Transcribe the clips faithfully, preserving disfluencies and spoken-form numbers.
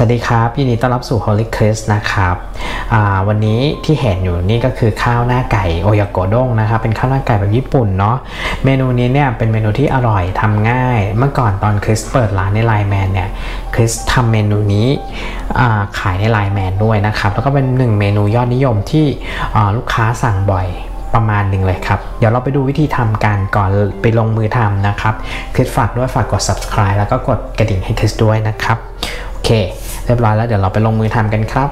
วัสดีครับยินดีต้อนรับสู่ Holy Chris นะครับวันนี้ที่เห็นอยู่นี่ก็คือข้าวหน้าไก่โอยาโกะด้งนะครับเป็นข้าวหน้าไก่แบบญี่ปุ่นเนาะเมนูนี้เนี่ยเป็นเมนูที่อร่อยทำง่ายเมื่อก่อนตอนคริสเปิดร้านในไลน์แมนเนี่ยคริสทำเมนูนี้ขายในไลน์แมนด้วยนะครับแล้วก็เป็นหนึ่งเมนูยอดนิยมที่ลูกค้าสั่งบ่อยประมาณหนึ่งเลยครับเดี๋ยวเราไปดูวิธีทำกันก่อนไปลงมือทำนะครับคริสฝากด้วยฝากกด subscribe แล้วก็กดกระดิ่งให้คริสด้วยนะครับโอเคเรียบร้อยแล้วเดี๋ยวเราไปลงมือทำกันครับ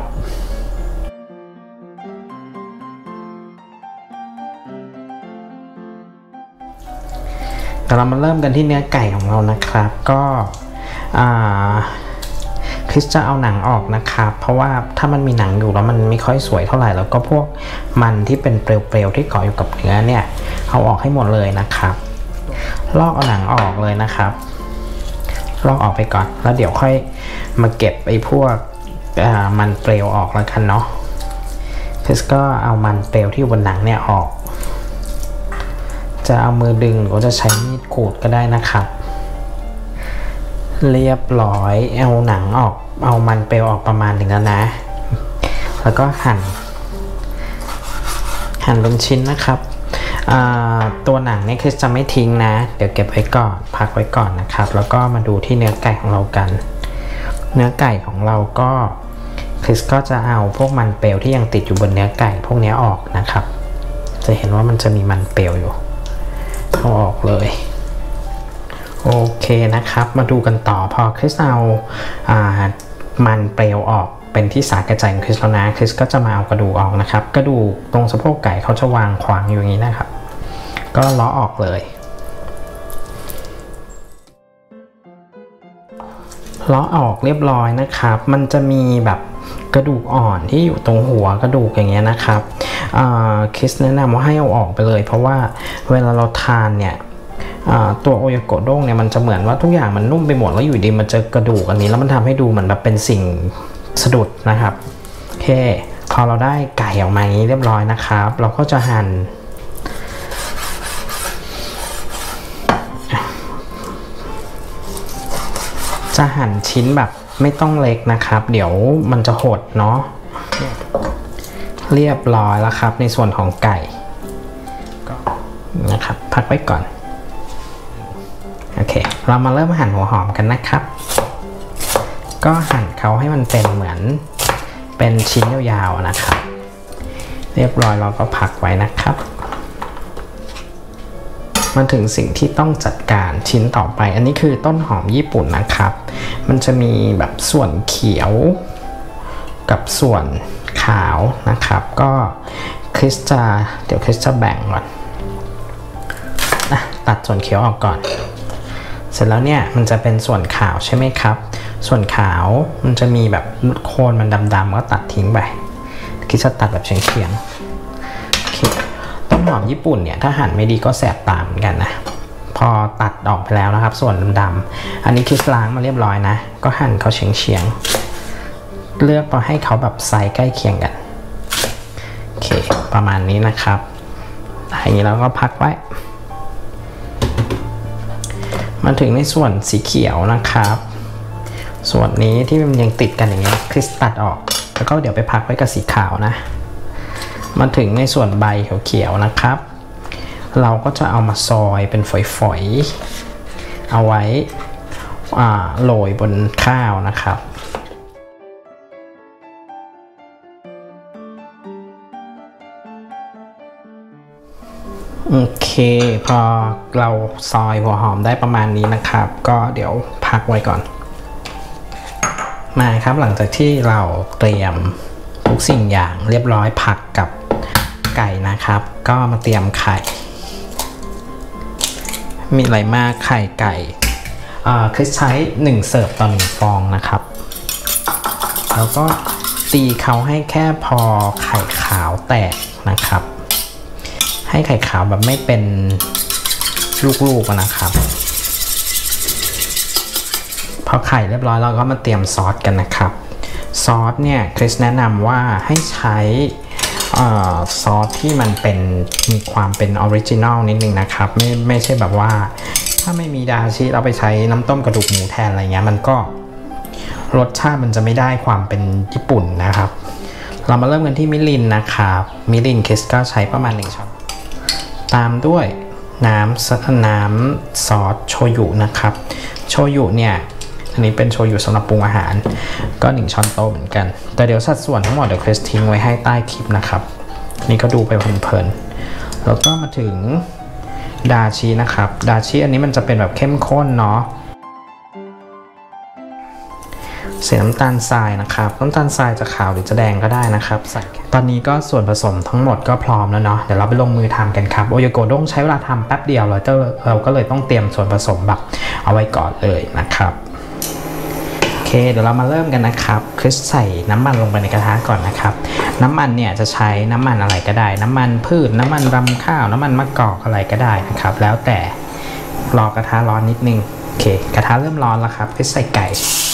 เดี๋ยวเรามาเริ่มกันที่เนื้อไก่ของเรานะครับก็คริสจะเอาหนังออกนะครับเพราะว่าถ้ามันมีหนังอยู่แล้วมันไม่ค่อยสวยเท่าไหร่แล้วก็พวกมันที่เป็นเปลวๆที่เกาะอยู่กับเนื้อเนี่ยเอาออกให้หมดเลยนะครับลอกเอาหนังออกเลยนะครับลอกออกไปก่อนแล้วเดี๋ยวค่อยมาเก็บไอ้พวกมันเปลวออกแล้วกันเนาะคริสก็เอามันเปลวที่บนหนังเนี่ยออกจะเอามือดึงหรือจะใช้มีดขูดก็ได้นะครับเรียบร้อยเอาหนังออกเอามันเปลวออกประมาณหนึ่งแล้วนะแล้วก็หั่นหั่นเป็นชิ้นนะครับตัวหนังเนี่ยคริสจะไม่ทิ้งนะเดี๋ยวเก็บไว้ก่อนพักไว้ก่อนนะครับแล้วก็มาดูที่เนื้อไก่ของเรากันเนื้อไก่ของเราก็คริสก็จะเอาพวกมันเปลวที่ยังติดอยู่บนเนื้อไก่พวกนี้ออกนะครับจะเห็นว่ามันจะมีมันเปลวอยู่เอาออกเลยโอเคนะครับมาดูกันต่อพอคริสเอามันเปลวออกเป็นที่สากระจายของคริสแล้วนะคริสก็จะมาเอากระดูกออกนะครับกระดูกตรงสะโพกไก่เขาจะวางขวางอยู่อย่างนี้นะครับก็เลาะออกเลยเลาะออกเรียบร้อยนะครับมันจะมีแบบกระดูกอ่อนที่อยู่ตรงหัวกระดูกอย่างเงี้ยนะครับคริสแนะนำว่าให้เอาออกไปเลยเพราะว่าเวลาเราทานเนี่ยตัวโอยาโกะด้งเนี่ยมันจะเหมือนว่าทุกอย่างมันนุ่มไปหมดแล้วอยู่ดีมันเจอกระดูกอันนี้แล้วมันทำให้ดูเหมือนแบบเป็นสิ่งสะดุดนะครับโอเคพอเราได้ไก่ออกมาอย่างนี้เรียบร้อยนะครับเราก็จะหั่นจะหั่นชิ้นแบบไม่ต้องเล็กนะครับเดี๋ยวมันจะหดเนาะเรียบร้อยแล้วครับในส่วนของไก่ก็นะครับพักไว้ก่อนโอเคเรามาเริ่มหั่นหัวหอมกันนะครับก็หั่นเขาให้มันเป็นเหมือนเป็นชิ้นยาวๆนะครับเรียบร้อยเราก็พักไว้นะครับมาถึงสิ่งที่ต้องจัดการชิ้นต่อไปอันนี้คือต้นหอมญี่ปุ่นนะครับมันจะมีแบบส่วนเขียวกับส่วนขาวนะครับก็คริสจะเดี๋ยวคริสจะแบ่งก่อนนะตัดส่วนเขียวออกก่อนเสร็จแล้วเนี่ยมันจะเป็นส่วนขาวใช่ไหมครับส่วนขาวมันจะมีแบบโคนมันดำๆก็ตัดทิ้งไปคริสจะตัดแบบเฉียงๆต้นหอมญี่ปุ่นเนี่ยถ้าหั่นไม่ดีก็แสบตาเหมือนกันนะพอตัดออกไปแล้วนะครับส่วนดำๆอันนี้คริสล้างมาเรียบร้อยนะก็หั่นเขาเฉียงๆเลือกมาให้เขาแบบไซส์ใกล้เคียงกันโอเคประมาณนี้นะครับอย่างนี้เราก็พักไว้มาถึงในส่วนสีเขียวนะครับส่วนนี้ที่มันยังติดกันอย่างเงี้ยคริสตัดออกแล้วก็เดี๋ยวไปพักไว้กับสีขาวนะมาถึงในส่วนใบเขียวๆนะครับเราก็จะเอามาซอยเป็นฝอยๆเอาไว้โรยบนข้าวนะครับโอเคพอเราซอยหัวหอมได้ประมาณนี้นะครับก็เดี๋ยวพักไว้ก่อนมาครับหลังจากที่เราเตรียมทุกสิ่งอย่างเรียบร้อยผักกับไก่นะครับก็มาเตรียมไข่มีอะไรมากไข่ไก่คริสใช้หนึ่งเสิร์ฟต่อหนึ่งฟองนะครับแล้วก็ตีเขาให้แค่พอไข่ขาวแตกนะครับให้ไข่ขาวแบบไม่เป็นลูกๆนะครับพอไข่เรียบร้อยเราก็มาเตรียมซอสกันนะครับซอสเนี่ยคริสแนะนำว่าให้ใช้ซอสที่มันเป็นมีความเป็นออริจินัลนิดนึงนะครับไม่ไม่ใช่แบบว่าถ้าไม่มีดาชิเราไปใช้น้ำต้มกระดูกหมูแทนอะไรเงี้ยมันก็รสชาติมันจะไม่ได้ความเป็นญี่ปุ่นนะครับเรามาเริ่มกันที่มิรินนะครับมิรินคริสก็ใช้ประมาณหนึ่งช้อนตามด้วยน้ำน้ำซอสโชยุนะครับโชยุเนี่ยอันนี้เป็นโชยุสำหรับปรุงอาหารก็หนึ่งช้อนโต๊ะเหมือนกันแต่เดี๋ยวสัดส่วนทั้งหมดเดี๋ยวคริสทิ้งไว้ให้ใต้คลิปนะครับนี่ก็ดูไปเพลินๆแล้วก็มาถึงดาชินะครับดาชิอันนี้มันจะเป็นแบบเข้มข้นเนาะใส่น้ำตาลทรายนะครับน้ำตาลทรายจะขาวหรือจะแดงก็ได้นะครับใส่ตอนนี้ก็ส่วนผสมทั้งหมดก็พร้อมแล้วเนาะเดี๋ยวเราไปลงมือทำกันครับโอโยโกด้งใช้เวลาทำแป๊บเดียวเราจะเราก็เลยต้องเตรียมส่วนผสมแบบเอาไว้ก่อนเลยนะครับโอเคเดี๋ยวเรามาเริ่มกันนะครับคริสใส่น้ำมันลงไปในกระทะก่อนนะครับน้ำมันเนี่ยจะใช้น้ำมันอะไรก็ได้น้ำมันพืชน้ำมันรำข้าวน้ำมันมะกอกอะไรก็ได้นะครับแล้วแต่รอกระทะร้อนนิดนึงโอเคกระทะเริ่มร้อนแล้วครับคริสใส่ไก่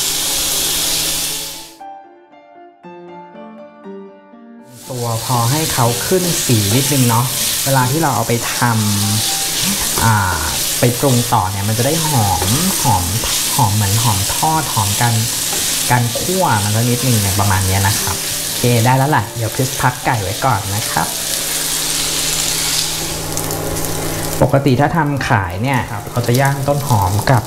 ตัวพอให้เขาขึ้นสีนิดนึงเนาะเวลาที่เราเอาไปทำอ่าไปปรุงต่อเนี่ยมันจะได้หอมหอมหอมเหมือนหอมทอดหอมกันการคั่วมันก็นิดนึงอย่างประมาณนี้นะครับโอเคได้แล้วล่ะเดี๋ยวคริสพักไก่ไว้ก่อนนะครับปกติถ้าทำขายเนี่ยเราจะย่างต้นหอมกับ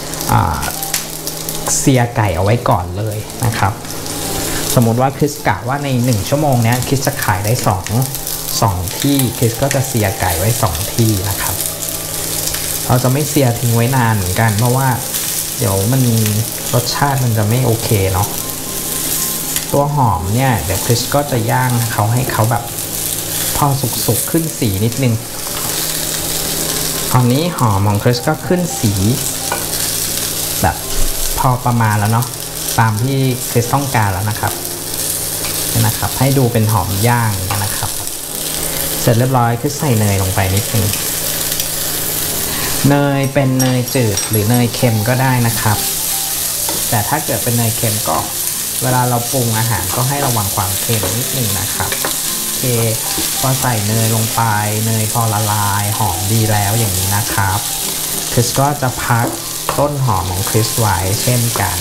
เสียไก่เอาไว้ก่อนเลยนะครับสมมุติว่าคริสกะว่าในหนึ่งชั่วโมงนี้คริสจะขายได้สองสองที่คริสก็จะเสียไก่ไว้สองที่นะครับเราจะไม่เสียทิ้งไว้นานเหมือนกันเพราะว่าเดี๋ยวมันรสชาติมันจะไม่โอเคเนาะตัวหอมเนี่ยเดี๋ยวคริสก็จะย่างเขาให้เขาแบบพอสุกๆขึ้นสีนิดนึงตอนนี้หอมของคริสก็ขึ้นสีแบบพอประมาณแล้วเนาะตามที่คริสต้องการแล้วนะครับนี่นะครับให้ดูเป็นหอมย่างนะครับเสร็จเรียบร้อยคริสใส่เนยลงไปนิดนึงเนยเป็นเนยจืดหรือเนยเค็มก็ได้นะครับแต่ถ้าเกิดเป็นเนยเค็มก็เวลาเราปรุงอาหารก็ให้ระวังความเค็มนิดนึงนะครับโอเคพอใส่เนยลงไปเนยพอละลายหอมดีแล้วอย่างนี้นะครับคริสก็จะพักต้นหอมของคริสไว้เช่นกัน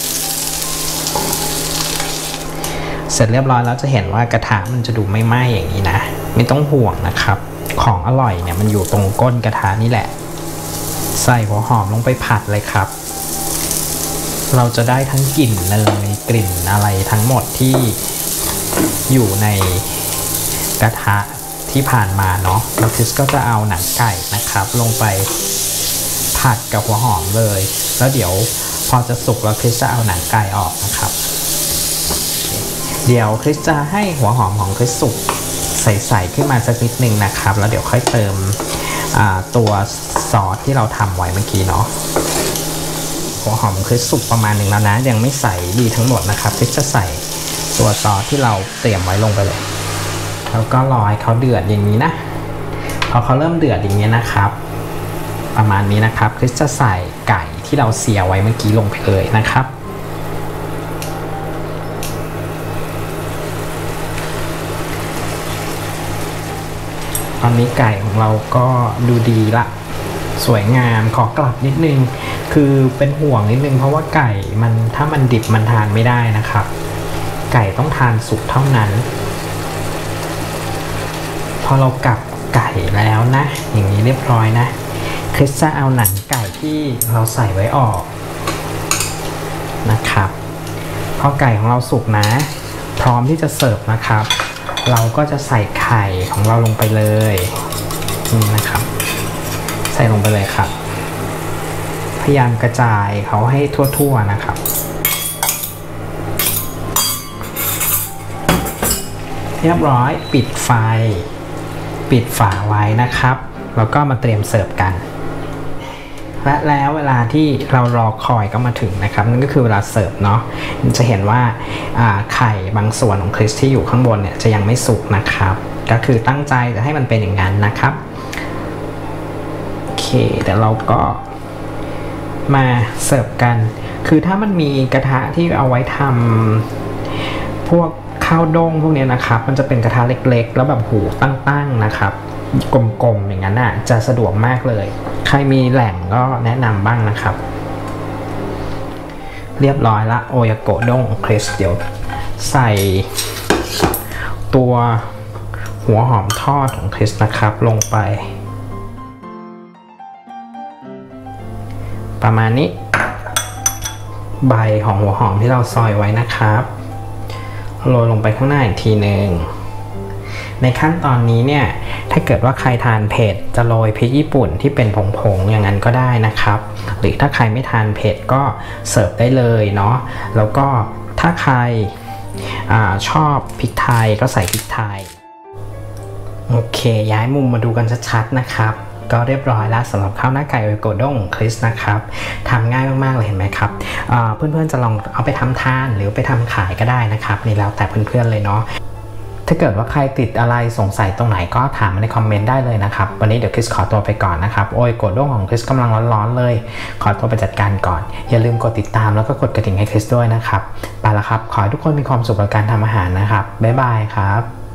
เสร็จเรียบร้อยแล้วจะเห็นว่ากระทะมันจะดูไม่ไหม้อย่างนี้นะไม่ต้องห่วงนะครับของอร่อยเนี่ยมันอยู่ตรงก้นกระทะนี่แหละใส่หัวหอมลงไปผัดเลยครับเราจะได้ทั้งกลิ่นเนยกลิ่นอะไรทั้งหมดที่อยู่ในกระทะที่ผ่านมาเนาะแล้วคริสก็จะเอาหนังไก่นะครับลงไปผัดกับหัวหอมเลยแล้วเดี๋ยวพอจะสุกแล้วคริสจะเอาหนังไก่ออกนะครับเดี๋ยวคริสจะให้หัวหอมของคริสสุกใสๆขึ้นมาสักนิดนึงนะครับแล้วเดี๋ยวค่อยเติมตัวซอสที่เราทำไว้เมื่อกี้เนาะหัวหอมคริสสุกประมาณหนึ่งแล้วนะยังไม่ใส่ดีทั้งหมดนะครับคริสจะใส่ตัวซอสที่เราเตรียมไว้ลงไปเลยแล้วก็รอให้เขาเดือดอย่างนี้นะพอเขาเริ่มเดือดอย่างนี้นะครับประมาณนี้นะครับคริสจะใส่ไก่ที่เราเสียไว้เมื่อกี้ลงไปเลยนะครับตอนนี้ไก่ของเราก็ดูดีละสวยงามขอกลับนิดนึงคือเป็นห่วงนิดนึงเพราะว่าไก่มันถ้ามันดิบมันทานไม่ได้นะครับไก่ต้องทานสุกเท่านั้นพอเรากลับไก่แล้วนะอย่างนี้เรียบร้อยนะคริสจะเอาหนังไก่ที่เราใส่ไว้ออกนะครับพอไก่ของเราสุกนะพร้อมที่จะเสิร์ฟนะครับเราก็จะใส่ไข่ของเราลงไปเลยนี่นะครับใส่ลงไปเลยครับพยายามกระจายเขาให้ทั่วๆนะครับเรียบร้อยปิดไฟปิดฝาไว้นะครับแล้วก็มาเตรียมเสิร์ฟกันและแล้วเวลาที่เรารอคอยก็มาถึงนะครับนั่นก็คือเวลาเสิร์ฟเนาะจะเห็นว่าไข่บางส่วนของคริสที่อยู่ข้างบนเนี่ยจะยังไม่สุกนะครับก็คือตั้งใจจะให้มันเป็นอย่างนั้นนะครับโอเคแต่เราก็มาเสิร์ฟกันคือถ้ามันมีกระทะที่เอาไว้ทำพวกข้าวด้งพวกนี้นะครับมันจะเป็นกระทะเล็กๆแล้วแบบหูตั้งๆนะครับกลมๆอย่างนั้นน่ะจะสะดวกมากเลยใครมีแหล่งก็แนะนำบ้างนะครับโอเรียบร้อยละโอยาโกะด้งของคริสเดี๋ยวใส่ตัวหัวหอมทอดของคริสนะครับลงไปประมาณนี้ใบของหัวหอมที่เราซอยไว้นะครับโรยลงไปข้างหน้าอีกทีหนึ่งในขั้นตอนนี้เนี่ยถ้าเกิดว่าใครทานเผ็ดจะโรยพริกญี่ปุ่นที่เป็นผงๆอย่างนั้นก็ได้นะครับหรือถ้าใครไม่ทานเผ็ดก็เสิร์ฟได้เลยเนาะแล้วก็ถ้าใครอาชอบพริกไทยก็ใส่พริกไทยโอเคย้ายมุมมาดูกันชัดๆนะครับก็เรียบร้อยแล้วสำหรับข้าวหน้าไก่โอโกด้งคริสนะครับทำง่ายมากๆเลยเห็นไหมครับเพื่อนๆจะลองเอาไปทำทานหรือไปทำขายก็ได้นะครับนี่แล้วแต่เพื่อนๆเลยเนาะถ้าเกิดว่าใครติดอะไรสงสัยตรงไหนก็ถามมาในคอมเมนต์ได้เลยนะครับวันนี้เดี๋ยวคริสขอตัวไปก่อนนะครับโอ้ยโกด้งของคริสกำลังร้อนๆเลยขอตัวไปจัดการก่อนอย่าลืมกดติดตามแล้วก็กดกระดิ่งให้คริสด้วยนะครับไปละครับขอให้ทุกคนมีความสุขกับการทำอาหารนะครับบ๊ายบายครับ